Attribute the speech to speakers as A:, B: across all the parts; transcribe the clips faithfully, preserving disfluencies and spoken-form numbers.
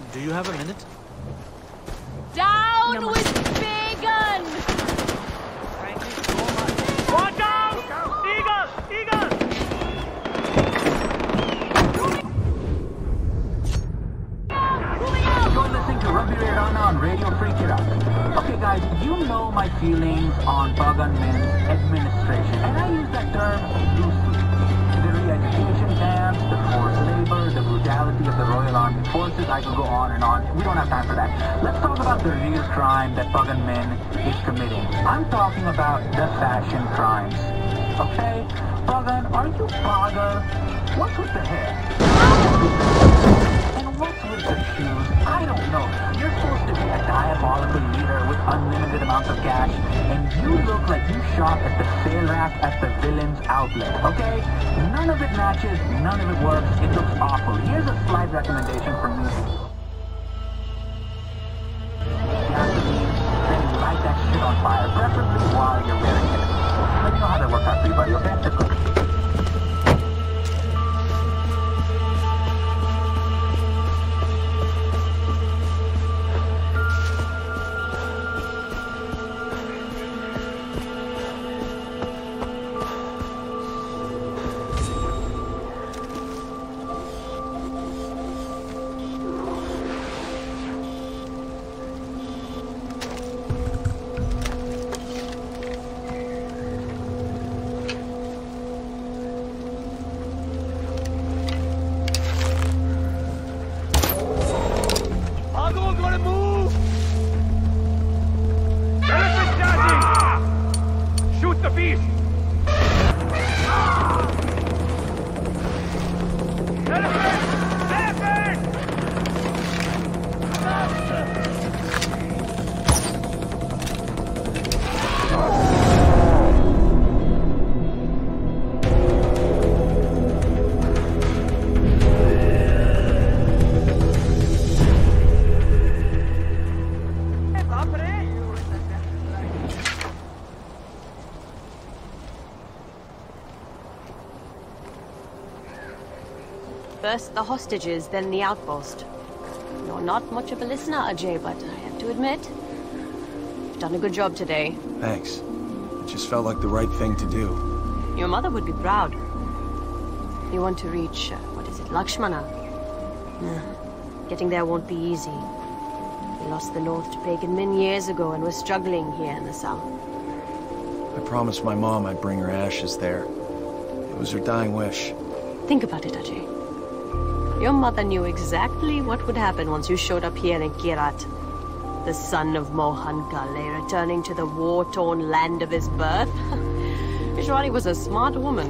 A: Do you have a minute?
B: Down no, with Pagan!
C: Thank you so much. Watch out! Look out! Eagle! Eagle!
D: You're listening to Ravi Rana on Radio Free Kirat. Okay guys, you know my feelings on Pagan Min's administration, and I use that term loosely. The re-education camps, the forced labor, the brutality of the Royal Armed Forces, I could go on and on. We don't have time for that. Let's talk about the real crime that Pagan Min is committing. I'm talking about the fashion crimes. Okay? Pagan, are you Paga? What's with the hair? And what's with the shoes? I don't know. You're supposed to be a diabolical leader with unlimited amounts of cash, and you look like you shop at the sale rack at the villain's outlet, okay? None of it matches, none of it works, it looks awful. Here's a slight recommendation from me. Gasoline, then light that shit on fire, preferably while you're wearing it. Let me know how that works out for you, buddy, okay? Let's go.
B: First the hostages, then the outpost. You're not much of a listener, Ajay, but I have to admit, you've done a good job today.
E: Thanks. It just felt like the right thing to do.
B: Your mother would be proud. You want to reach, uh, what is it, Lakshmana? Nah, getting there won't be easy. We lost the north to Pagan Min years ago and we're struggling here in the south.
E: I promised my mom I'd bring her ashes there. It was her dying wish.
B: Think about it, Ajay. Your mother knew exactly what would happen once you showed up here in Kirat. The son of Mohan Ghale returning to the war-torn land of his birth. Vishwari was a smart woman.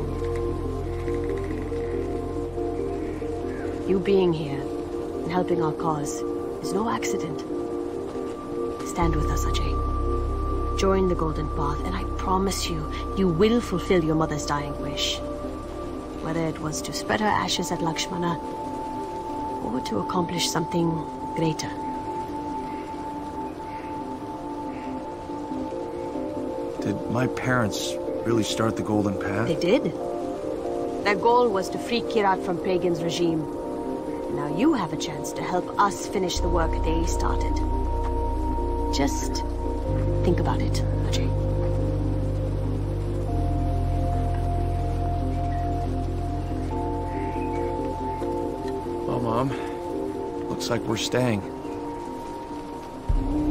B: You being here and helping our cause is no accident. Stand with us, Ajay. Join the Golden Path, and I promise you, you will fulfill your mother's dying wish. Whether it was to spread her ashes at Lakshmana, or to accomplish something greater.
E: Did my parents really start the Golden Path?
B: They did. Their goal was to free Kirat from Pagan's regime. Now you have a chance to help us finish the work they started. Just think about it, Ajay.
E: Well, Mom, looks like we're staying.